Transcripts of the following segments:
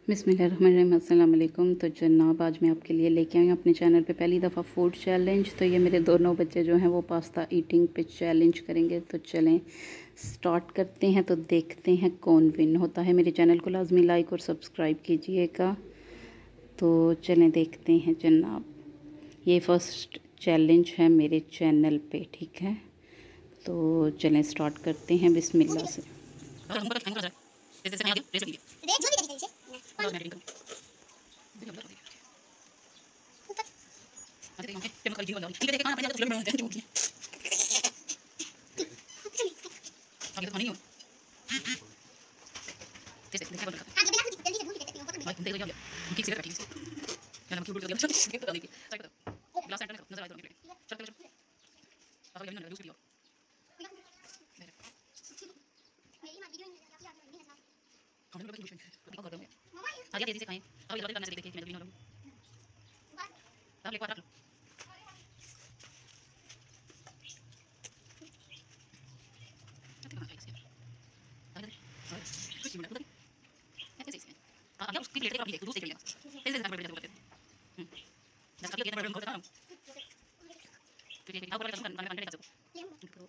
बिस्मिल्लाहिर्रहमानिर्रहीम, अस्सलाम वालेकुम। तो जनाब, आज मैं आपके लिए लेके आई हूँ अपने चैनल पे पहली दफ़ा फूड चैलेंज। तो ये मेरे दोनों बच्चे जो हैं वो पास्ता ईटिंग पे चैलेंज करेंगे। तो चलें स्टार्ट करते हैं। तो देखते हैं कौन विन होता है। मेरे चैनल को लाजमी लाइक और सब्सक्राइब कीजिएगा। तो चलें देखते हैं जनाब। ये फ़र्स्ट चैलेंज है मेरे चैनल पे, ठीक है। तो चलें स्टार्ट करते हैं बिस्मिल्लाह से। तेजी से खाएं। अब ये करने से देखिए मैं वीडियो डालूं। अब एक बार रख लो। अब उसकी प्लेट पे दूसरी प्लेट लेना। ऐसे ऐसे बड़े बड़े करते हैं। बस अब ये बड़े बड़े करते हैं। तो ये आप बड़ा करना करना कर सकते हो।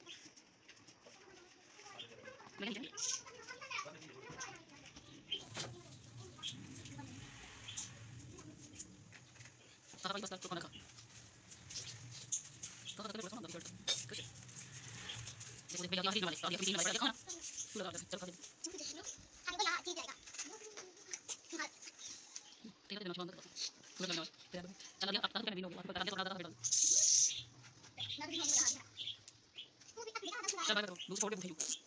लेकिन सारा बस तो खाना खा। तो खाना बस ना कुछ। देखो भैया आखिरी वाले आगे तीन वाले खाना। पूरा कर चल खा दे। आगे को यहाँ ठीक जाएगा। ठीक है ना बंद कर। पूरा करना है। चल गया अब तक मैं वीडियो बता दे थोड़ा सा बेटा। चल बाय करो। दूसरे छोटे पूछिए।